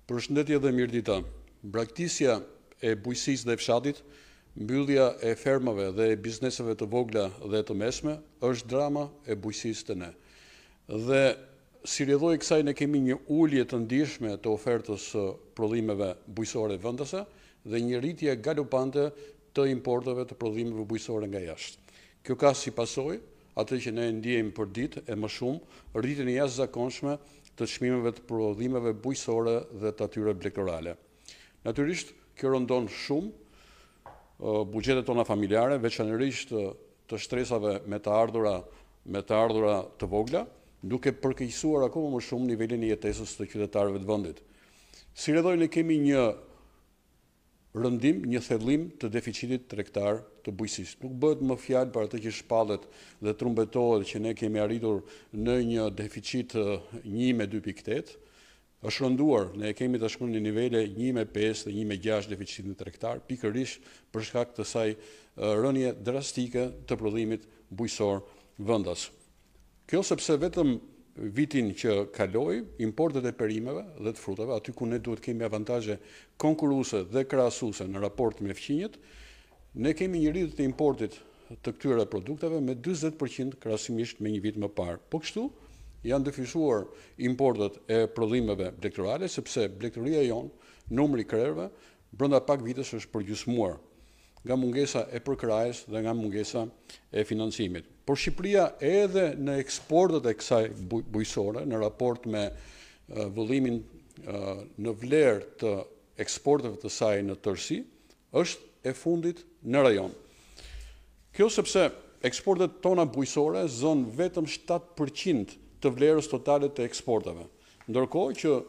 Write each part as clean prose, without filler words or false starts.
Përshëndetje dhe mirëdita. Braktisja e bujqësisë dhe fshatit, mbyllja e fermave dhe e bizneseve të vogla dhe të mesme është drama e bujqësisë të ne. Dhe si rrjedhoi kësaj ne kemi një ulje të ndjeshme të ofertës së prodhimeve bujqësore vendase dhe një rritje galopante të importeve të prodhimeve bujqësore nga jashtë. Kjo ka si pasojë atë që ne ndjejmë për ditë e më shumë rritjen e jashtëzakonshme të çmimeve të prodhimeve bujqësore dhe të atyre blegtorale. Natyrisht, kjo rëndon shumë buxhetet tona familjare, veçanërisht të shtresave me të ardhura të vogla, duke përkeqësuar akoma më shumë nivelin e jetesës të qytetarëve të vendit. Si rrjedhoi ne kemi një rëndim, një thellim të deficitit tregtar të bujqësisë. Nuk bëhet më fjalë për atë që shpallet dhe trumbetohet që ne kemi arritur në një deficit 1,2.8. Është rënduar, ne kemi tashmë në nivele 1,5 dhe 1,6 deficitin tregtar, pikërisht për shkak të saj rënie drastike të prodhimit bujqësor vendas. Kjo sepse vetëm vitin që kaloi, importet e perimeve dhe të frutave, aty ku ne duhet kemi avantazhe konkurruese dhe krahasuese në raport me fqinjet, ne kemi një rritje të importit të këtyre produkteve me 40% krahasimisht me një vit më parë. Po kështu janë dyfishuar importet e prodhimeve blegtorale, sepse blegtoria jon, numri i krerëve, brenda pak vitesh është përgjysmuar nga mungesa e përkrahjes dhe nga mungesa e financimit. Por Shqipëria edhe në eksportet e kësaj bujqësore, në raport me vëllimin në vlerë të eksporteve të saj në tërësi, është e fundit në rajon. Kjo sepse eksportet tona bujqësore zonë vetëm 7% të vlerës totale të eksporteve, ndërkohë që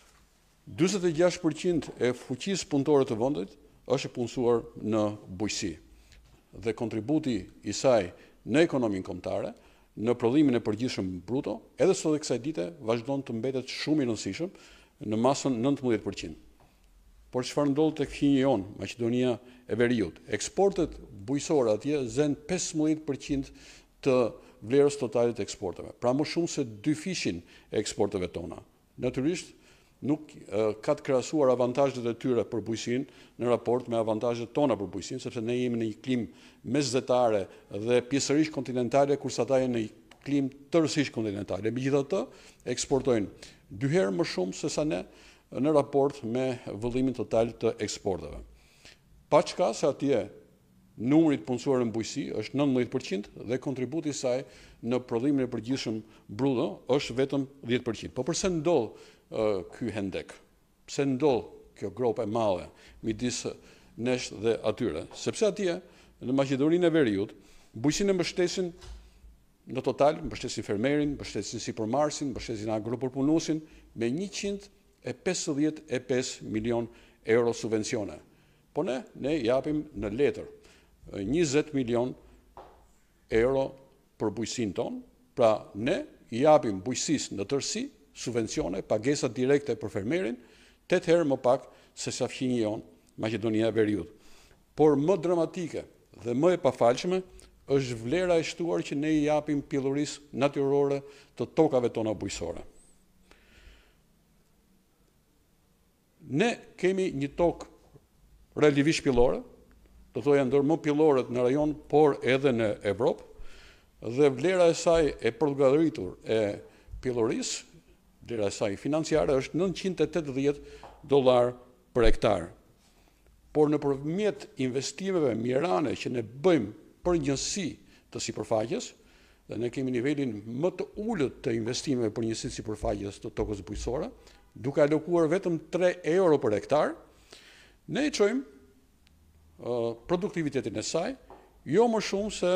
46% e fuqisë punëtore të vendit është e punësuar në bujqësi dhe kontributi i saj në ekonominë kombëtare, në prodhimin e përgjithshëm bruto, edhe sot e kësaj dite vazhdon të mbetet shumë i rëndësishëm në masën 19%. Por çfarë ndodh tek fqinji jon, Maqedonia e Veriut? Eksportet bujqësore atje zen 15% të vlerës totale të eksporteve, pra më shumë se 2/5 e eksporteve tona. Natyrisht nuk ka të krahasuar avantazhet e tyre për bujqësinë në raport me avantazhet tona për bujqësinë, sepse ne jemi në një klimë mesdhetare dhe pjesërisht kontinentale, kurse ata janë në një klimë tërësisht kontinentale. Megjithatë, eksportojnë 2 herë më shumë se sa ne në raport me vëllimin total të eksporteve. Pa çka se atje numri i punësuar në bujqësi është 19% dhe kontributi i saj në prodhimin e përgjithshëm bruto është vetëm 10%. Po pse ndodh ky hendek? Pse ndodh kjo grop e madhe midis nesh dhe atyre? Sepse atje në Maqedoninë e Veriut bujqësinë mbështesin në total, mbështesin fermerin, mbështesin sipërmarrësin, mbështesin agropërpunuesin me 155 milion euro subvencione. Po ne japim në letër 20 milion euro për bujqësinë tonë, pra ne japim bujqësisë në tërësi subvencione, pagesa direkte për fermerin, 8 herë më pak se sa fqinji jon, Maqedonia e Veriut. Por më dramatike dhe më e pafalshme është vlera e shtuar që ne i japim pillurisë natyrore të tokave tona bujqësore. Ne kemi një tokë relativisht pillore, do thoya ndër më pilloret në rajon, por edhe në Evropë, dhe vlera e saj e përgatitur e pillurisë, vlera e saj financiare është $980 për hektar. Por nëpërmjet investimeve mirane që ne bëjmë për njësi të sipërfaqes, dhe ne kemi nivelin më të ulët të investimeve për njësi të sipërfaqes të tokës bujqësore, duke alokuar vetëm 3 euro për hektar, ne i çojmë produktivitetin e saj, jo më shumë se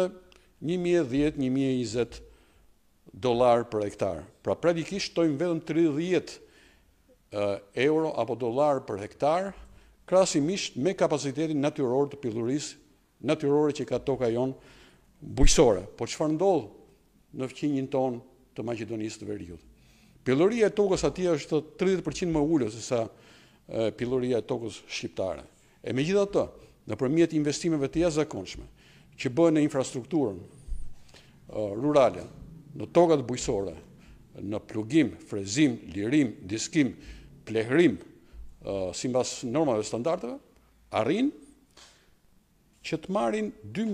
$1,010-1,020 për hektar. Pra praktikisht shtojmë vetëm 30 euro apo dollar për hektar, krahasimisht me kapacitetin natyror të pillurisë natyrore që ka toka jon bujqësore. Po çfarë ndodh në fqinjin ton të Maqedonisë të Veriut? Pilluria e tokës atje është 30% më ulët se sa pilluria e tokës shqiptare. E megjithatë, nëpërmjet investimeve të jashtëzakonshme që bëhen në infrastrukturën rurale, në tokat bujqësore, në plugim, frezim, lirim, diskim, plehrim sipas normave standardeve, arrin që të marrin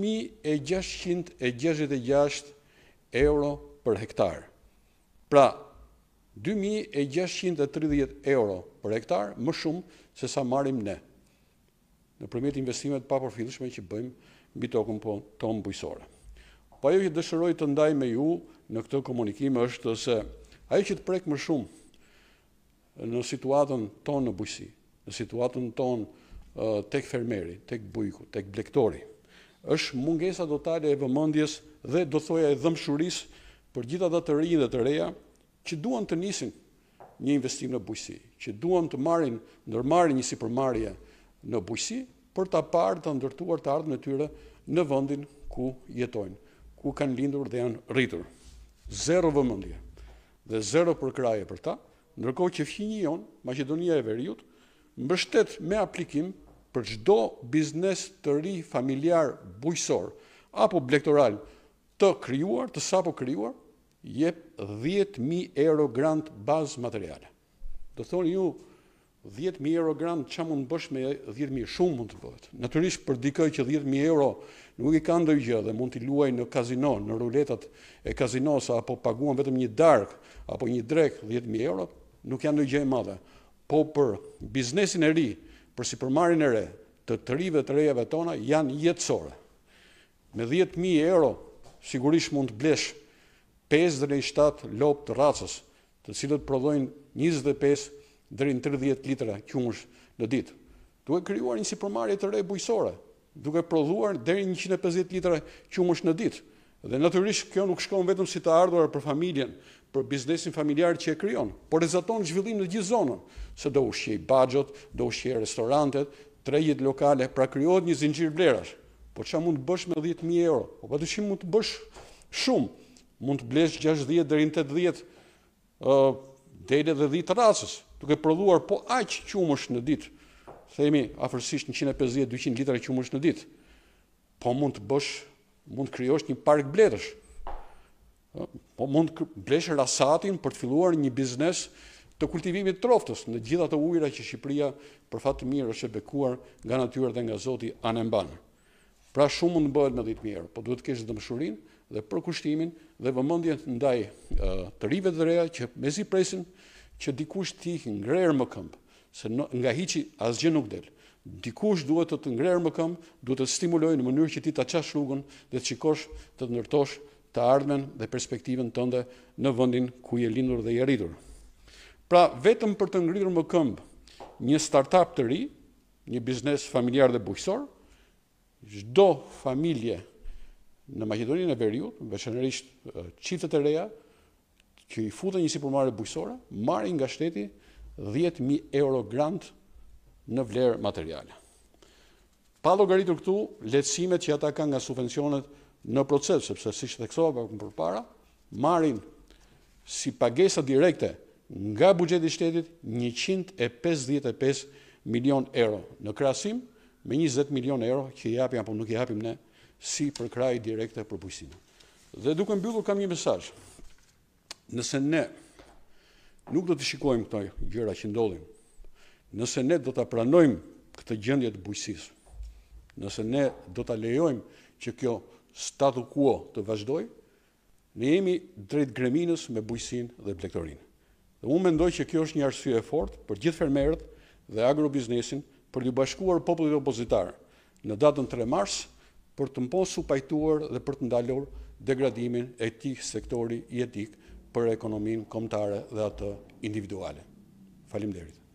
2.666 euro për hektar. Pra, 2.630 euro për hektar më shumë se sa marrim ne nëpërmjet investimeve të papërfillshme që bëjmë mbi tokën tonë bujqësore. Po ajo që dëshiroj të ndaj me ju në këtë komunikim është se ajo që të prek më shumë në situatën tonë në bujqësi, në situatën tonë tek fermeri, tek bujku, tek blegtori, është mungesa totale e vëmendjes dhe do thoja e dhëmshurisë për gjithë ata të rinj dhe të reja që duan të nisin një investim në bujqësi, që duan të ndërmarrin një sipërmarrje në bujqësi për ta parë të ndërtuar të ardhmen e tyre në vendin ku jetojnë, ku kanë lindur dhe janë rritur. Zero vëmendje dhe zero përkraje për ta, ndërkohë që fqinji jon, Maqedonia e Veriut, mbështet me aplikim për çdo biznes të ri familjar bujqësor apo blegtoral të krijuar, të sapo krijuar, jep 10.000 euro grant bazë materiale. Do thoni ju 10.000 euro grant çfarë mund të bësh me 10.000 shumë mund të bëhet. Natyrisht për dikë që 10.000 euro nuk i ka ndonjë dhe mund t'i luajë në kazino, në ruletat e kazinos apo paguan vetëm një darkë apo një drek 10.000 euro, nuk janë ndonjë gjë e madhe. Po për biznesin e ri, për sipërmarrjen e re, të rive të rejave tona janë jetësore. Me 10.000 euro sigurisht mund të blesh 5 deri në 7 lopë të racës, të cilët prodhojnë 25 deri në 30 litra qumësh në ditë. Duke krijuar një sipërmarrje të re bujqësore, duke prodhuar deri në 150 litra qumësh në ditë. Dhe natyrisht kjo nuk shkon vetëm si të ardhurar për familjen, për biznesin familjar që e krijon, por rezaton zhvillim në gjithë zonën, se do ushqej baxhot, do ushqej restorantet, tregjet lokale, pra krijohet një zinxhir vlerash. Po çfarë mund të bësh me 10.000 euro? Po padyshim mund të bësh shumë. Mund të blesh 60 deri në 80 dele dhe 10 racës, duke prodhuar po aq qumësh në ditë, themi afërsisht 150-200 litra qumësh në ditë. Po mund të krijosh një park bletësh. Po mund të blesh rasatin për të filluar një biznes të kultivimit të troftës në gjithë ato ujëra që Shqipëria për fat të mirë është e bekuar nga natyra dhe nga Zoti anë mban. Pra shumë mund të bëhet me 10.000 euro, po duhet të kesh dëmshurinë dhe përkushtimin dhe vëmendjen ndaj të rive të reja që mezi presin që dikush t'i ngrerë më këmbë, se nga hiçi asgjë nuk del. Dikush duhet të të ngrerë më këmbë, duhet të stimulojë në mënyrë që ti ta çash rrugën dhe të shikosh të ndërtosh të ardhmen dhe perspektivën tënde në vendin ku je lindur dhe je rritur. Pra, vetëm për të ngritur më këmbë një startup të ri, një biznes familjar dhe bujqësor, çdo familje në Maqedoninë e Veriut, veçanërisht çiftet e reja që i futen një sipërmarrje bujqësore, marrin nga shteti 10.000 euro grant në vlerë materiale. Pa llogaritur këtu lehtësimet që ata kanë nga subvencionet në proces, sepse siç theksova më përpara, marrin si pagesa direkte nga buxheti i shtetit 155 milion euro në krahasim me 20 milion euro që i japim apo nuk i japim ne si përkrahje direkte për bujqësinë. Dhe duke mbyllur kam një mesazh. Nëse ne nuk do të shikojmë këto gjëra që ndodhin, nëse ne do ta pranojmë këtë gjendje të bujqësisë, nëse ne do ta lejojmë që kjo statu quo të vazhdojë, ne jemi drejt greminës me bujqësinë dhe blegtorinë. Dhe unë mendoj që kjo është një arsye e fortë për gjithë fermerët dhe agrobiznesin për t'u bashkuar popullit opozitar në datën 3 mars për të mos u pajtuar dhe për të ndalur degradimin e këtij sektori jetik për ekonominë kombëtare dhe atë individuale. Faleminderit.